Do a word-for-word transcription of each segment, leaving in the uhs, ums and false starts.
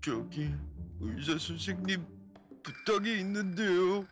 저기 의사 선생님 부탁이 있는데요.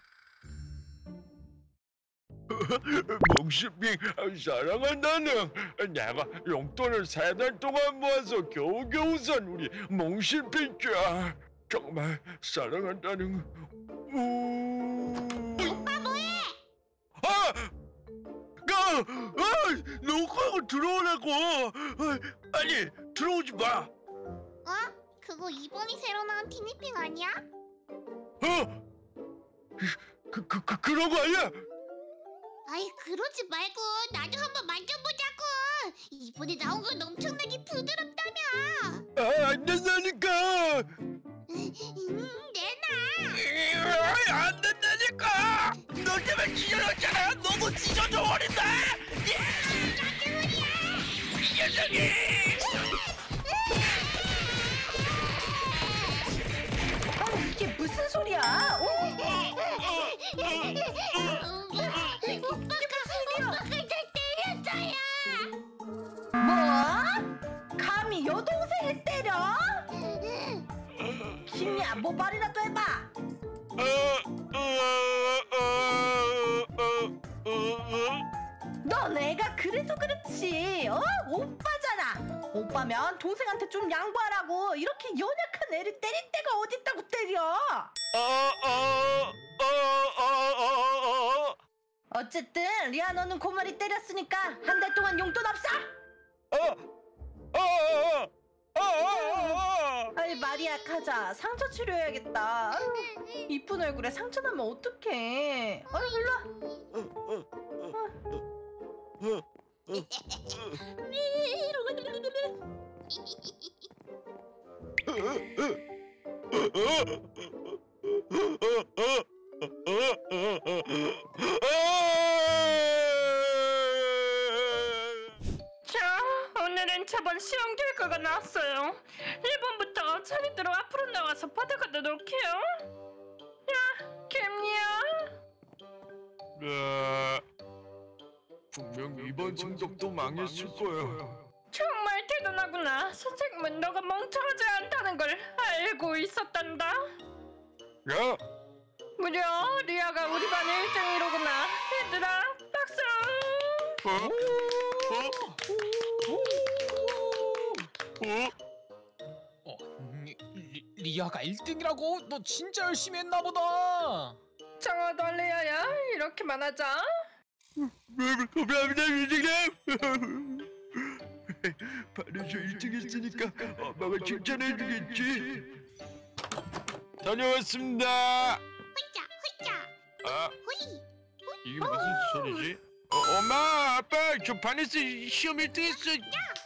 멍시빙 사랑한다는 내가 용돈을 세 달 동안 모아서 겨우겨우 산 우리 멍시빙자 정말 사랑한다는. 우... 오빠 뭐해? 아! 아! 아! 놓고 들어오라고. 아, 아니 들어오지 마. 어? 그거 이번이 새로 나온 티니핑 아니야? 어? 그, 그, 그, 그런 거 아니야? 아이 그러지 말고 나도 한번 만져보자고. 이번에 나온 건 엄청나게 부드럽다며. 아, 안 된다니까. 음, 내놔. 아, 안 된다니까. 너 때문에 찢어졌잖아. 너도 찢어져 버린다. 나 때문이야. 이 녀석이. 아, 이게 무슨 소리야? 어? 오빠가 오빠가 날 때렸어요. 뭐? 감히 여동생을 때려? 김이야, 뭐 말이라도 해봐. 넌 애가 그래도 그렇지. 어? 오빠잖아. 오빠면 동생한테 좀 양보하라고. 이렇게 연약한 애를 때릴 때가 어딨다고 때려. 어쨌든 리아 너는 고마리 때렸으니까 한 달 동안 용돈 없어. 아니 마리아 가자. 상처 치료해야겠다. 아유, 이쁜 얼굴에 상처 나면 어떡해. 아유 일로 와. 자, 오늘은 저번 시험 결과가 나왔어요. 일 번부터 자리대로 앞으로 나와서 받아가다 놓을게요. 야, 캠리야. 네. 분명 이번 성적도 망했을 거야. 정말 대단하구나. 선생님은 너가 멍청하지 않다는 걸 알고 있었단다. 야, 무려 리아가 우리 반 일 등이로구나. 얘들아, 박수! 어? 어? 어? 어, 리, 리, 리아가 일 등이라고? 너 진짜 열심히 했나 보다. 정화도 리아야, 이렇게만 하자. 감사합니다, 선생님. 반에서 일 등 했으니까 엄마가 칭찬해주겠지. 다녀왔습니다. 홀짝 홀짝 아, 호이. 이게 무슨 소리지? 어, 엄마, 아빠, 저 반에서 시험 일 등 했어.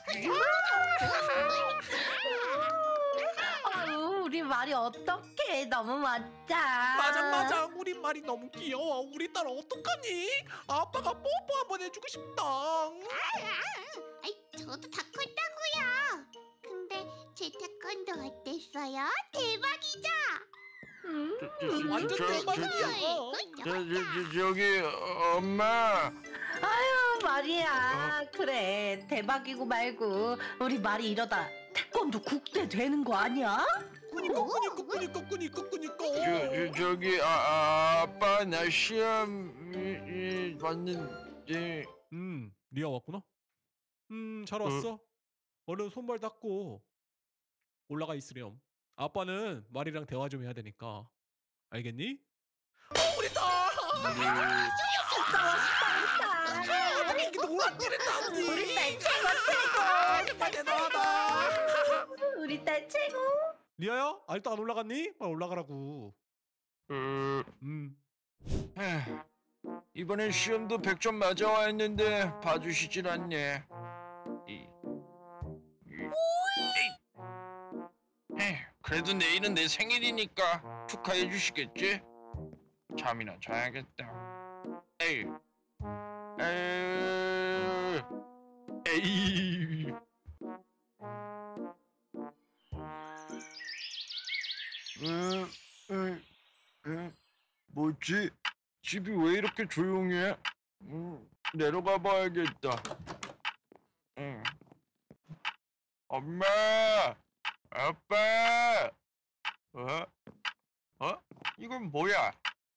아유 우리 말이 어떡해. 너무 멋져. 맞아 맞아 우리 말이 너무 귀여워. 우리 딸 어떡하니? 아빠가 뽀뽀 한번 해주고 싶다. 아이 저도 다 컸다고요. 근데 제 태권도 어땠어요? 대박이죠? 음. 완전 저, 저, 대박이야. 저, 저, 저, 저기 엄마. 아유 마리아 그래 대박이고 말고 우리 말이 이러다 태권도 국대 되는 거 아니야? 꾸니까 꾸니까 꾸니까 꾸니까 꾸니까. 저, 저, 저기 아, 아, 아빠 나 시험이 봤는데. 음 리아 왔구나. 음 잘 왔어. 얼른 손발 닦고 올라가 있으렴. 아빠는 말이랑 대화 좀 해야 되니까. 알겠니? 어 우리 딸. 이게 놀았지랬다. 우리 딸 최고 정말 대단하다. 최고. 우리 딸 최고. 리아야 아직도 안 올라갔니? 빨리 올라가라고. 어, 음. 에휴, 이번엔 시험도 백 점 맞아와 했는데 봐주시질 않네. 이, 이, 이. 에휴, 그래도 내일은 내 생일이니까 축하해 주시겠지? 잠이나 자야겠다. 에이, 에이, 에이. 에, 에, 에, 뭐지? 집이 왜 이렇게 조용해? 음, 내려가 봐야겠다. 응. 엄마, 아빠, 어? 어? 이건 뭐야?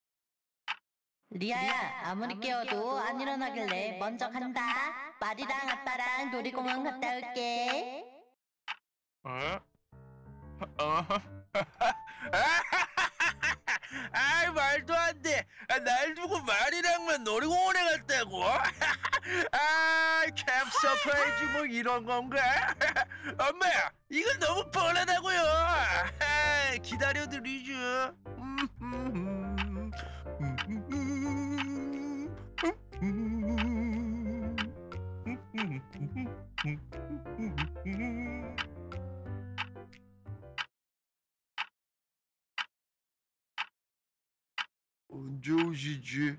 리아야, 아무리 깨워도 안 일어나길래 먼저 간다. 말이랑 아빠랑 놀이공원 갔다 올게. 어? 어? 아, 말도 안 돼. 아, 날 두고 말이랑만 놀이공원에 갔다고? 아, 캠프 서프라이즈 뭐 이런 건가? 엄마, 이건 너무 뻔하다고요. 아, 기다려드리죠. 언제 오시지?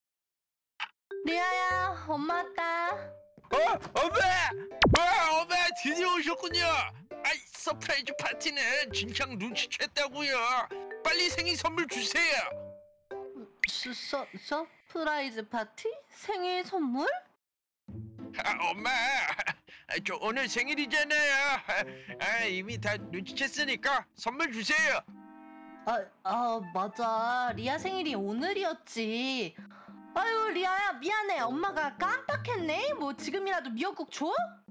리아야, 엄마 왔다. 어? 엄마! 와, 엄마 드디어 오셨군요. 아이, 서프라이즈 파티는 진창 눈치챘다고요. 빨리 생일 선물 주세요. 서, 서, 서프라이즈 파티? 생일 선물? 아, 엄마, 아, 저 오늘 생일이잖아요. 아, 이미 다 눈치챘으니까 선물 주세요. 아, 아, 맞아. 리아 생일이 오늘이었지. 아유, 리아야, 미안해. 엄마가 깜빡했네. 뭐 지금이라도 미역국 줘?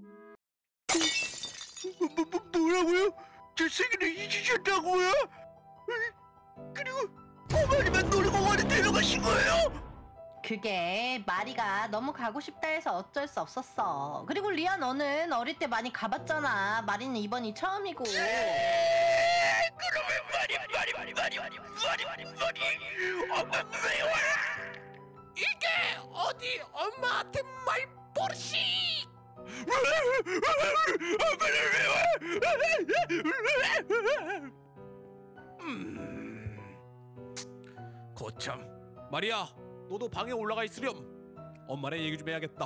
뭐, 뭐, 뭐, 뭐라고요? 제 생일을 잊으셨다고요? 그리고 꼬마리만 놀이공원에 데려가신 거예요? 그게 마리가 너무 가고 싶다 해서 어쩔 수 없었어. 그리고 리아, 너는 어릴 때 많이 가봤잖아. 마리는 이번이 처음이고. 그러면 말이 말이 말이 말이 말이 말이 말이 엄마 왜 와? 이게 어디 엄마한테 말버릇이? 엄마는 왜 와? 음, 거참. 마리아, 너도 방에 올라가 있으렴. 엄마랑 얘기 좀 해야겠다.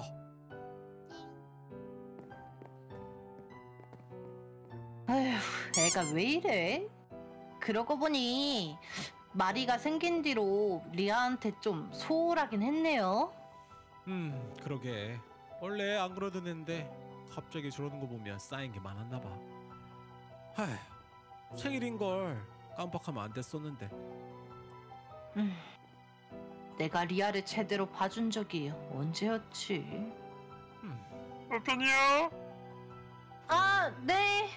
아휴, 애가 왜 이래? 그러고 보니 마리가 생긴 뒤로 리아한테 좀 소홀하긴 했네요. 음, 그러게. 원래 안 그러던 애인데 갑자기 저러는 거 보면 쌓인 게 많았나 봐. 하휴, 생일인 걸 깜빡하면 안 됐었는데. 음, 내가 리아를 제대로 봐준 적이 언제였지? 음, 어떠냐? 아, 네.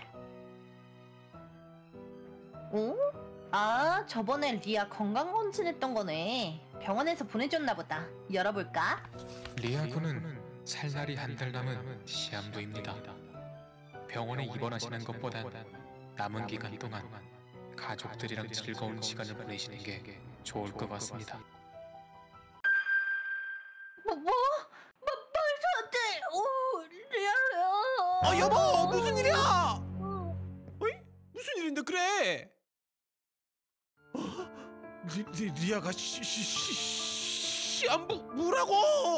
어? 아, 저번에 리아 건강검진했던 거네. 병원에서 보내줬나 보다. 열어볼까? 리아군은 살 날이 한 달 남은 시암부입니다. 병원에 입원하시는 것보단 남은 기간 동안 가족들이랑 즐거운 시간을 보내시는 게 좋을 것 같습니다. 뭐? 뭐? 뭐 말도 안 돼! 오, 리아야! 아, 여보, 무슨 일이야? 어이? 무슨 일인데 그래? 어? 리, 리, 리아가 시, 시, 시, 시안부 뭐라고?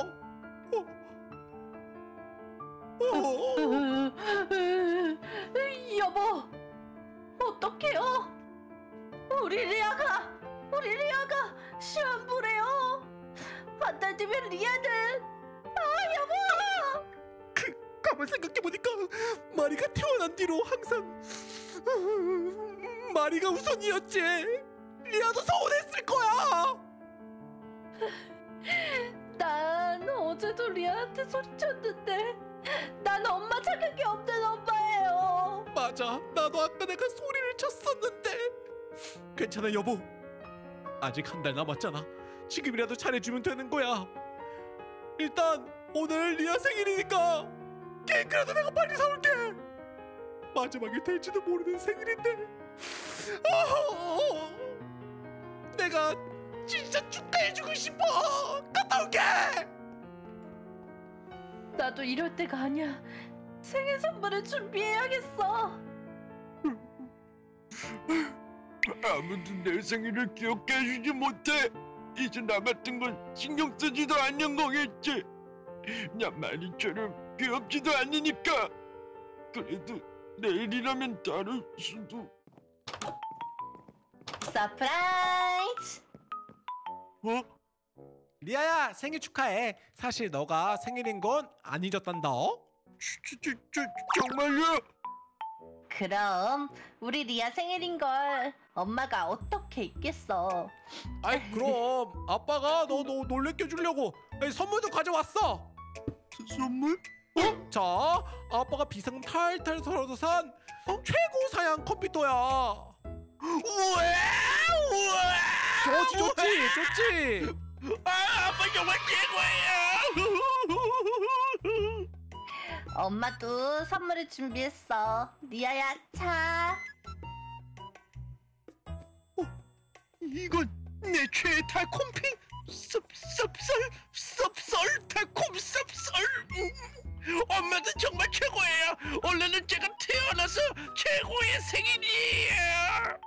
어? 어? 여보, 어떡해요? 우리 리아가, 우리 리아가 시험부래요. 한 달 뒤면 리아는, 아, 여보! 그, 가만 생각해보니까 마리가 태어난 뒤로 항상 마리가 우선이었지. 리아도 서운했을 거야. 난 어제도 리아한테 소리쳤는데 난 엄마 자격이 없는 엄마예요. 맞아, 나도 아까 내가 소리를 쳤었는데. 괜찮아 여보, 아직 한 달 남았잖아. 지금이라도 잘해주면 되는 거야. 일단 오늘 리아 생일이니까 케이크라도 내가 빨리 사올게. 마지막이 될지도 모르는 생일인데 아, 내가 진짜 축하해주고 싶어. 갔다 올게. 나도 이럴 때가 아니야. 생일 선물을 준비해야겠어. 아무도 내 생일을 기억해주지 못해. 이제 나 같은 건 신경 쓰지도 않는 거겠지. 난 마리처럼 귀엽지도 않으니까. 그래도 내일이라면 다를 수도. 서프라이즈! 어? 리아야, 생일 축하해. 사실 너가 생일인 건 안 잊었단다. 저, 저, 저, 정말요? 그럼 우리 리아 생일인걸 엄마가 어떻게 있겠어. 아이 그럼 아빠가 너 너 놀래켜 주려고 선물도 가져왔어. 선물? 자, 아빠가 비상 탈탈 털어서 산 최고 사양 컴퓨터야. 우와! 우와! 좋지 좋지 좋지. 아, 아빠 정말 최고예요. 엄마도 선물을 준비했어. 리아야, 차. 이건 내 최애 달콤핑 쌉쌉쌀 쌉쌀 달콤 쌉쌀. 음, 엄마도 정말 최고예요. 원래는 제가 태어나서 최고의 생일이에요.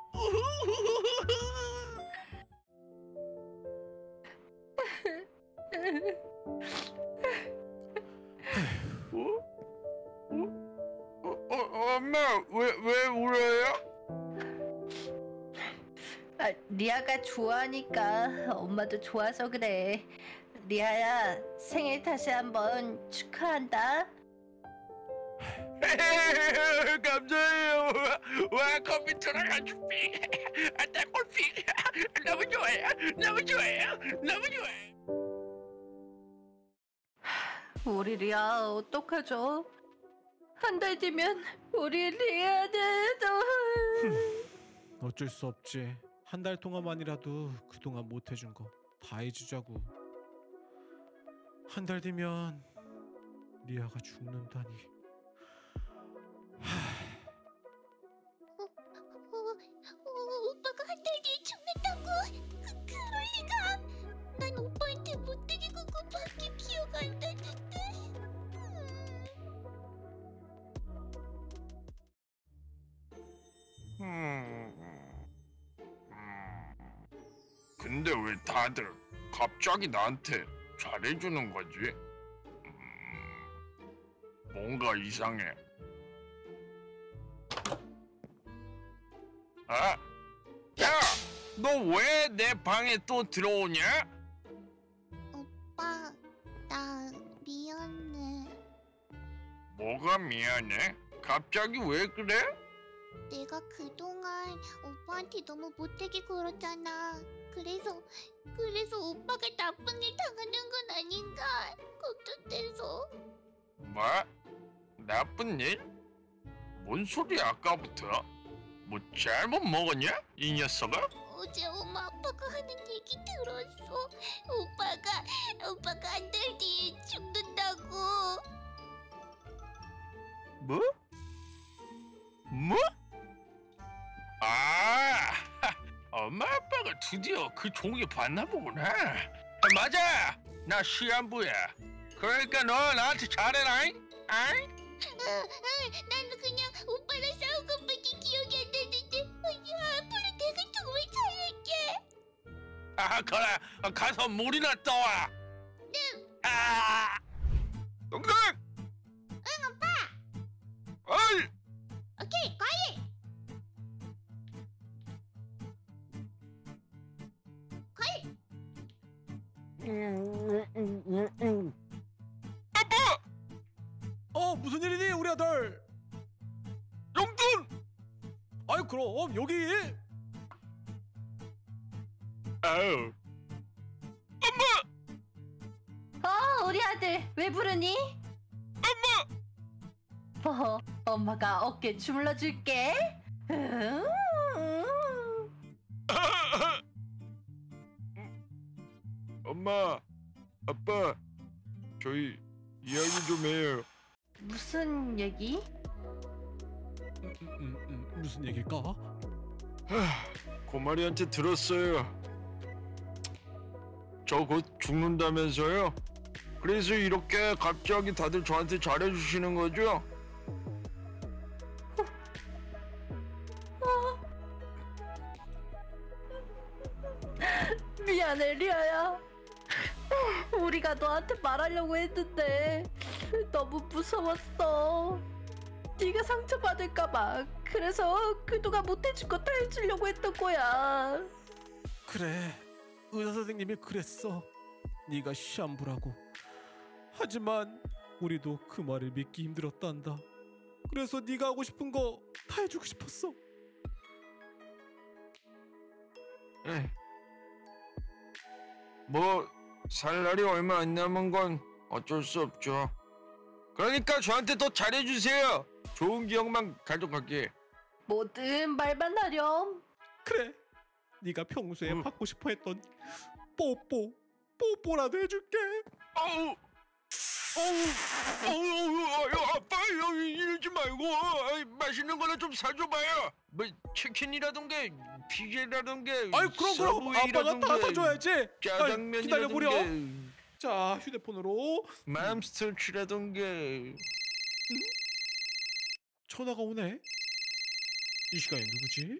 어? 어? 어, 엄마 왜 왜 울어요? 아, 리아가 좋아하니까 엄마도 좋아서 그래. 리아야, 생일 다시 한번 축하한다. 감사해요. 와, 컴퓨터랑 아주 핑. 아, 달콤핑. 너무 좋아요. 너무 좋아요. 너무 좋아요. 우리 리아 어떡하죠? 한 달 뒤면 우리 리아는 또... 어쩔 수 없지. 한 달 동안만이라도 그동안 못 해준 거 다 해주자고. 한 달 뒤면 리아가 죽는다니. 어, 어, 오빠가 한 달 뒤에 죽는다고? 그, 그럴 리가. 난 오빠한테 못되게 구구밖에 기억 안 나는데. 음. 근데 왜 다들 갑자기 나한테 잘해주는 거지? 음, 뭔가 이상해. 아, 야, 너 왜 내 방에 또 들어오냐? 오빠, 나 미안해. 뭐가 미안해? 갑자기 왜 그래? 내가 그동안 오빠한테 너무 못되게 굴었잖아. 그래서 그래서 오빠가 나쁜 일 당하는 건 아닌가 걱정돼서. 뭐? 나쁜 일? 뭔 소리야 아까부터? 뭐 잘못 먹었냐? 이 녀석아? 어제 엄마 아빠가 하는 얘기 들었어. 오빠가 오빠가 한 달 뒤에 죽는다고. 뭐? 뭐? 아, 엄마 아빠가 드디어 그 종이 봤나 보구나. 아, 맞아, 나 시한부야. 그러니까 너 나한테 잘해라잉? 아잉? 어, 어, 나는 그냥 오빠랑 싸운 것밖에 기억이 안 나는데. 어, 앞으로 내가 정말 잘할게. 아, 그래, 가서 물이나 떠와. 네. 아, 동생. 응, 오빠. 어이. 오케이, 과일. 과일. 아빠. 어 무슨 일이니 우리 아들? 용돈. 아이 그럼 여기. 아우. 어, 우리 아들 왜 부르니? 엄마! 어, 엄마가 어깨 주물러 줄게. 음. 엄마, 아빠, 저희 이야기 좀 해요. 무슨 얘기? 음, 음, 음, 무슨 얘기일까? 고마리한테 들었어요. 저 곧 죽는다면서요? 그래서 이렇게 갑자기 다들 저한테 잘해주시는 거죠? 미안해 리아야. 우리가 너한테 말하려고 했는데 너무 무서웠어. 네가 상처받을까봐. 그래서 그동안 못해준 거 다 해주려고 했던 거야. 그래, 의사 선생님이 그랬어. 네가 시한부라고. 하지만 우리도 그 말을 믿기 힘들었단다. 그래서 네가 하고 싶은 거 다 해주고 싶었어. 에이. 뭐 살 날이 얼마 안 남은 건 어쩔 수 없죠. 그러니까 저한테 더 잘해주세요. 좋은 기억만 가져갈게. 뭐든 말만 하렴. 그래. 네가 평소에 응. 받고 싶어 했던 뽀뽀 뽀뽀라도 해줄게. 어우, 어우, 어우, 어우, 아빠 여기 이러지 말고 아이, 맛있는 거나 좀 사줘봐요. 뭐 치킨이라던가 피자라던가 아이 그럼 그럼 아빠가 다 사줘야지. 짜장면이라던가 기다려보려. 자 휴대폰으로 맘스터치라던가. 전화가 오네. 이 시간에 누구지?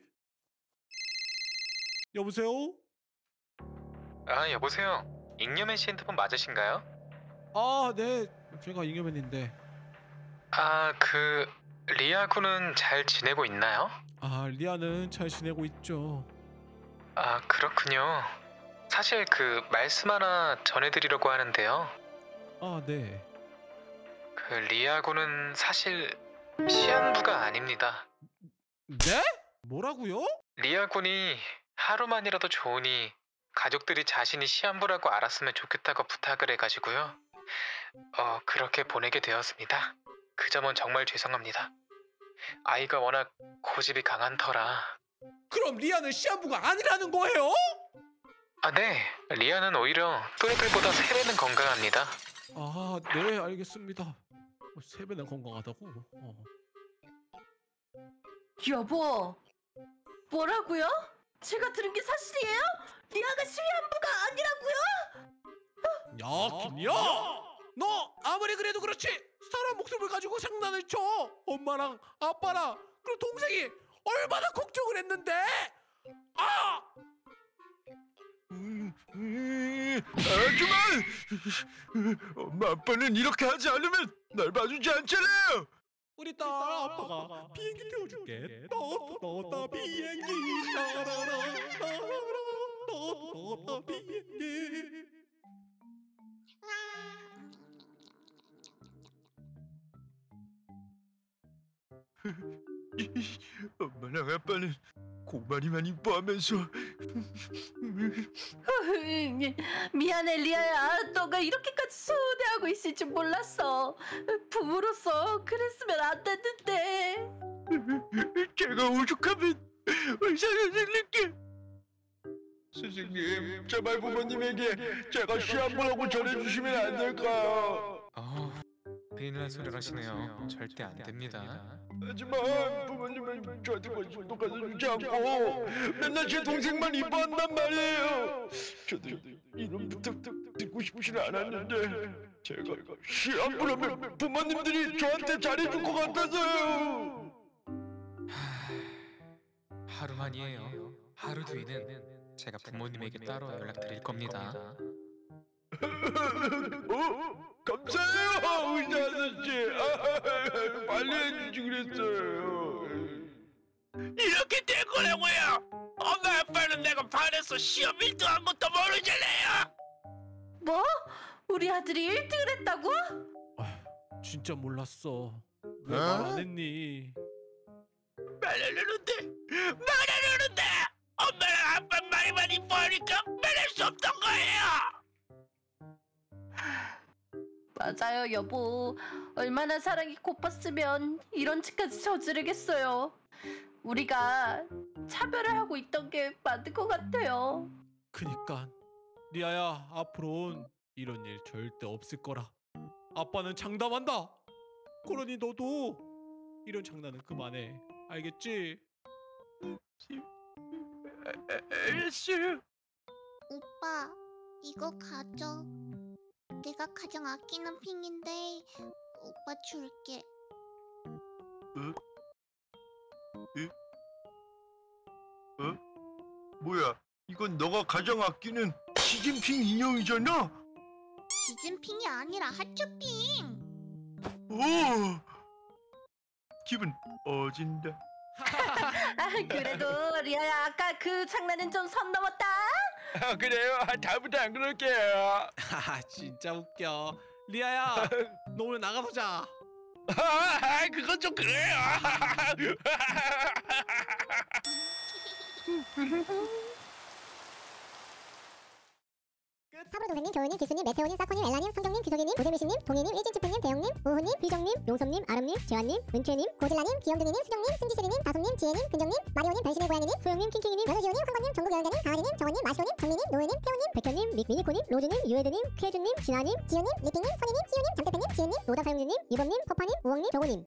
여보세요? 아 여보세요. 잉여맨 씨 핸드폰 맞으신가요? 아 네 제가 잉여맨인데. 아 그 리아 군은 잘 지내고 있나요? 아 리아는 잘 지내고 있죠. 아 그렇군요. 사실 그 말씀 하나 전해드리려고 하는데요. 아 네. 그 리아 군은 사실 시한부가 아닙니다. 네? 뭐라고요? 리아 군이 하루만이라도 좋으니 가족들이 자신이 시한부라고 알았으면 좋겠다고 부탁을 해가지고요. 어 그렇게 보내게 되었습니다. 그 점은 정말 죄송합니다. 아이가 워낙 고집이 강한 터라. 그럼 리아는 시한부가 아니라는 거예요? 아 네, 리아는 오히려 또래들보다 세 배는 건강합니다. 아 네 알겠습니다. 어, 세 배나 건강하다고? 어. 여보, 뭐라고요? 제가 들은 게 사실이에요? 리아가 시한부가 아니라고요? 야 김이야! 너 아무리 그래도 그렇지 사람 목숨을 가지고 장난을 쳐. 엄마랑 아빠랑 그리고 동생이 얼마나 걱정을 했는데. 아! 음, 음, 하지만 엄마 아빠는 이렇게 하지 않으면 날 봐주지 않잖아요. 우리 딸 아빠가 비행기 태워줄게. 떠떠떠 비행기 라라라 떠떠떠 비행기. 엄마랑 아빠는 고마리만 이뻐하면서 미안해 리아야, 너가 이렇게까지 소대하고 있을 줄 몰랐어. 부모로서 그랬으면 안 됐는데. 제가 오죽하면 의사 선생님께 선생님 제발 부모님에게 제가 시한부라고 전해주시면 안 될까요? 어, 큰일 날 소리를 하시네요. 절대 안 됩니다. 하지만 부모님은 저한테 관심도 가져주지 않고 맨날 제 동생만 이뻐한단 말이에요. 저도 이런 부탁 듣고 싶진 않았는데 제가 시한부라면 부모님들이 저한테 잘해줄 것 같아서요. 하루만이에요. 하루 뒤에는 제가 부모님에게 따로 연락드릴 겁니다. 어? 감사해요 의사 아저씨. 아, 빨리 해주지 그랬어요. 이렇게 된 거라고요. 엄마 아빠는 내가 반에서 시험 일 등 한 것도 모르잖아요. 뭐? 우리 아들이 일 등을 했다고? 아, 진짜 몰랐어. 왜 말 안 했니? 말하려는데 말하려는데 엄마랑 아빠 말만 이뻐하니까 말할 수 없던 거예요. 맞아요 여보. 얼마나 사랑이 고팠으면 이런 짓까지 저지르겠어요. 우리가 차별을 하고 있던 게 맞는 것 같아요. 그니까 리아야 앞으로는 이런 일 절대 없을 거라. 아빠는 장담한다. 그러니 너도 이런 장난은 그만해. 알겠지? 알았어요. 오빠, 이거 가져. 내가 가장 아끼는 핑인데 오빠 줄게. 어? 뭐야? 이건 너가 가장 아끼는 시진핑 인형이잖아? 시진핑이 아니라 하츄핑. 오! 기분 어진다. 아, 그래도 리아야 아까 그 장난은 좀 선 넘었다. 아, 그래요? 아, 다음부터 안 그럴게요. 하하 진짜 웃겨. 리아야 너 오늘 나가서 자. 아, 그건 좀 그래요. 사부로동생님, 겨울님, 기수님, 메테오님, 사코님, 엘라님, 성경님, 기석이님, 고재미씨님, 동희님, 일진치프님, 대영님, 우후님, 비정님, 용섭님, 아름님, 재환님, 은채님, 고질라님, 귀염둥이님, 수정님, 승지슬이님, 다솜님, 지혜님, 근정님, 마리오님, 변신의 고양이님, 소영님, 킹킹이님, 연우지호님, 황건님, 전국여행자님, 강아지님, 정원님, 마시오님, 정민님, 노예님, 태호님, 백현님, 미, 미니코님, 로즈님, 유에드님, 케이준님, 진아님, 지효님, 리핑님, 선희님, 시우님, 잠대팬님, 지은님, 로다사용주님, 이범님, 퍼파님, 우엉님, 정호님.